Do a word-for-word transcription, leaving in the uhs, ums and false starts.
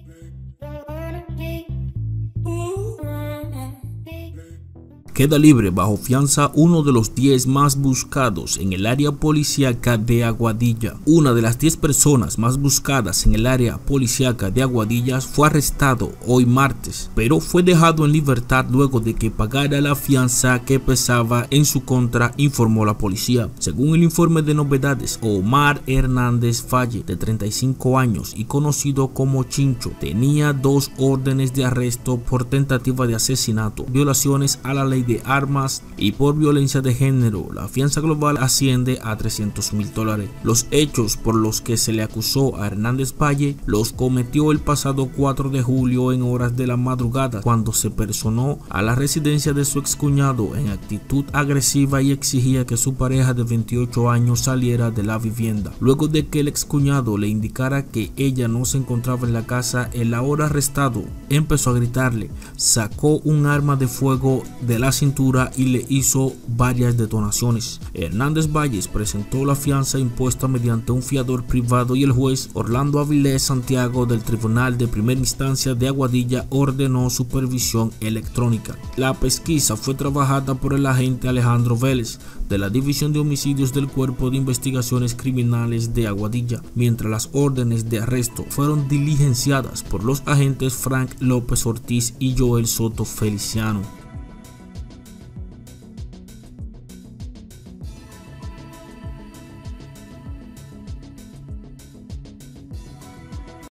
Queda libre bajo fianza uno de los diez más buscados en el área policíaca de Aguadilla. Una de las diez personas más buscadas en el área policíaca de Aguadillas fue arrestado hoy martes, pero fue dejado en libertad luego de que pagara la fianza que pesaba en su contra, informó la policía. Según el informe de novedades, Omar Hernández Valle, de treinta y cinco años y conocido como Chincho, tenía dos órdenes de arresto por tentativa de asesinato, violaciones a la ley de armas y por violencia de género. La fianza global asciende a trescientos mil dólares. Los hechos por los que se le acusó a Hernández Valle los cometió el pasado cuatro de julio en horas de la madrugada, cuando se personó a la residencia de su excuñado en actitud agresiva y exigía que su pareja de veintiocho años saliera de la vivienda. Luego de que el excuñado le indicara que ella no se encontraba en la casa, el ahora arrestado empezó a gritarle, sacó un arma de fuego de la cintura y le hizo varias detonaciones. Hernández Valles presentó la fianza impuesta mediante un fiador privado y el juez Orlando Avilés Santiago del Tribunal de Primera Instancia de Aguadilla ordenó supervisión electrónica. La pesquisa fue trabajada por el agente Alejandro Vélez de la División de Homicidios del Cuerpo de Investigaciones Criminales de Aguadilla, mientras las órdenes de arresto fueron diligenciadas por los agentes Frank López Ortiz y Joel Soto Feliciano.